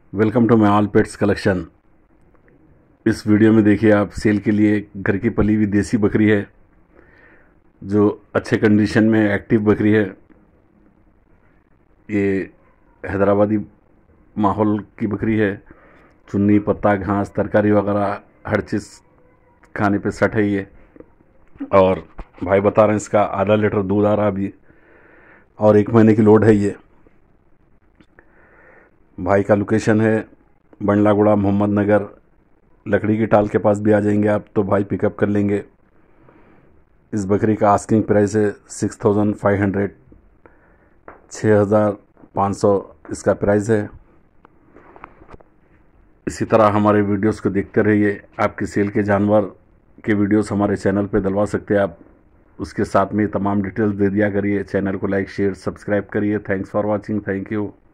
Welcome to my all pets collection. इस video में देखिए आप सेल के लिए घर की पली हुई देसी बकरी है जो अच्छे कंडीशन में एक्टिव बकरी है। ये हैदराबादी माहौल की बकरी है। चुन्नी, पत्ता, घास, तरकारी वगैरह हर चीज़ खाने पे सेट है ये। और भाई बता रहे हैं इसका आधा लीटर दूध आ रहा अभी और 1 महीने की लोड है ये। भाई का लोकेशन है बंडलागुड़ा, मोहम्मद नगर, लकड़ी की टाल के पास भी आ जाएंगे आप तो भाई पिकअप कर लेंगे। इस बकरी का आस्किंग प्राइस है 6500, 6500 इसका प्राइस है। इसी तरह हमारे वीडियोस को देखते रहिए। आपके सेल के जानवर के वीडियोस हमारे चैनल पे डलवा सकते हैं आप। उसके साथ में तमाम डिटेल्स दे दिया करिए। चैनल को लाइक, शेयर, सब्सक्राइब करिए। Thanks for watching. Thank you.